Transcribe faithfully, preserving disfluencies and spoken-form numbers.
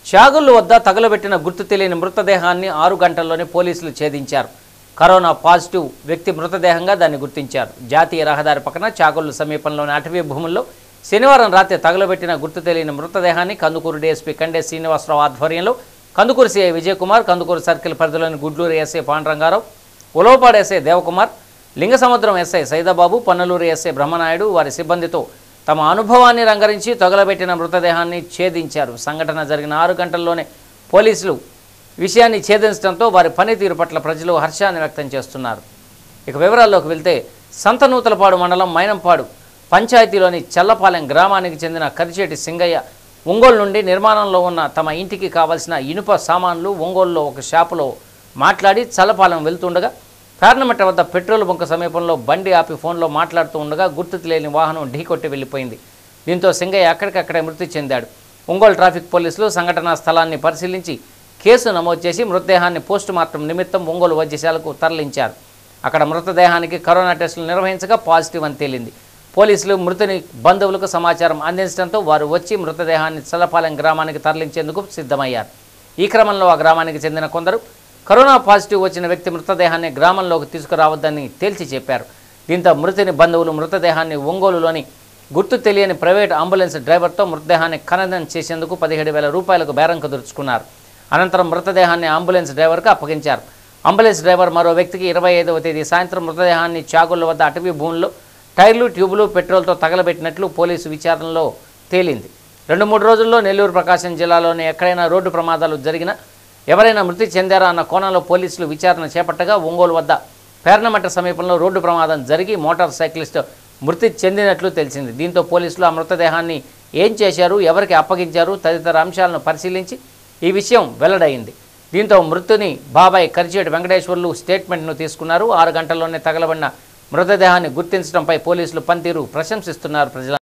చాగుళ్ల వద్ద తగలబెట్టిన గుర్తు తెలియని మృతదేహాన్ని ఆరు గంటల్లోనే పోలీసులు ఛేదించారు. కరోనా పాజిటివ్ వ్యక్తి మృతదేహంగా దాన్ని గుర్తించారు. జాతీయ రహదారి పక్కన చాగుళ్ల సమీపంలోని అటవీ భూముల్లో శనివారం రాత్రి తగలబెట్టిన గుర్తు తెలియని మృతదేహాన్ని కందుకూరు డీఎస్పీ కండే శ్రీనివాసరావు ఆధ్వర్యంలో కందుకూరు సీఐ విజయకుమార్, కందుకూరు సర్కిల్ పరిధిలోని Gudlur SI Pandurangarao, Ulavapadu SI Devakumar, Lingasamudram SI Saidababu, Pannaluru SI Brahmanaidu వారి సిబ్బందితో తమ అనుభవాన్ని రంగరించి తగలబెట్టిన మృతదేహాన్ని ఛేదించారు. సంఘటన జరిగిన ఆరు గంటల్లోనే పోలీసులు విషయాన్ని ఛేదించడంతో వారి పనితీరు పట్ల ప్రజలు హర్షాన్ని వ్యక్తం చేస్తున్నారు. ఇక వివరాల్లోకి వెళ్తే సంతనూతలపాడు మండలం మైనంపాడు పంచాయతీలోని చల్లపాలెం గ్రామానికి చెందిన కరిచేటి సింగయ్య ఒంగోలు నుండి నిర్మాణంలో ఉన్న తమ ఇంటికి కావలసిన ఇనుప సామాన్లు ఒంగోలులో ఒక షాపులో మాట్లాడి చల్లపాలెం వెళ్తుండగా కారణమట్ట వద్ద పెట్రోల్ బంక్ సమీపంలో బండి ఆపి ఫోన్లో మాట్లాడుతూ ఉండగా గుర్తు తెలియని వాహనం ఢీకొట్టి వెళ్లిపోయింది. దీంతో సింగయ్య అక్కడికక్కడే మృతి చెందాడు. ఒంగోలు ట్రాఫిక్ పోలీసులు సంఘటనా స్థలాన్ని పరిశీలించి కేసు నమోదు చేసి మృతదేహాన్ని పోస్టుమార్టం నిమిత్తం ఒంగోలు వైద్యశాలకు తరలించారు. అక్కడ మృతదేహానికి కరోనా టెస్టులు నిర్వహించగా పాజిటివ్ అని తేలింది. పోలీసులు మృతుని బంధువులకు సమాచారం అందించడంతో వారు వచ్చి మృతదేహాన్ని చల్లపాలెం గ్రామానికి తరలించేందుకు సిద్ధమయ్యారు. ఈ క్రమంలో ఆ గ్రామానికి చెందిన కొందరు కరోనా పాజిటివ్ వచ్చిన వ్యక్తి మృతదేహాన్ని గ్రామంలోకి తీసుకురావద్దని తేల్చి చెప్పారు. దీంతో మృతుని బంధువులు మృతదేహాన్ని ఒంగోలులోని గుర్తు తెలియని ప్రైవేట్ అంబులెన్స్ డ్రైవర్తో మృతదేహాన్ని ఖననం చేసేందుకు పదిహేడు వేల రూపాయలకు బేరం కుదుర్చుకున్నారు. అనంతరం మృతదేహాన్ని అంబులెన్స్ డ్రైవర్కు అప్పగించారు. అంబులెన్స్ డ్రైవర్ మరో వ్యక్తికి ఇరవై ఐదవ తేదీ సాయంత్రం మృతదేహాన్ని చాగుళ్ల వద్ద అటవీ భూముల్లో టైర్లు, ట్యూబులు, పెట్రోల్తో తగలబెట్టినట్లు పోలీసు విచారణలో తేలింది. రెండు మూడు రోజుల్లో నెల్లూరు, ప్రకాశం జిల్లాలోని ఎక్కడైనా రోడ్డు ప్రమాదాలు జరిగినా ఎవరైనా మృతి చెందారా అన్న కోణంలో పోలీసులు విచారణ చేపట్టగా ఒంగోలు వద్ద పేర్నమట్ట సమీపంలో రోడ్డు ప్రమాదం జరిగి మోటార్ సైక్లిస్ట్ మృతి చెందినట్లు తెలిసింది. దీంతో పోలీసులు ఆ మృతదేహాన్ని ఏం చేశారు, ఎవరికి అప్పగించారు తదితర అంశాలను పరిశీలించి ఈ విషయం వెల్లడైంది. దీంతో మృతుని బాబాయ్ కరిచేటి వెంకటేశ్వర్లు స్టేట్మెంట్ను తీసుకున్నారు. ఆరు గంటల్లోనే తగలబడిన మృతదేహాన్ని గుర్తించడంపై పోలీసులు పనితీరు ప్రశంసిస్తున్నారు ప్రజలు.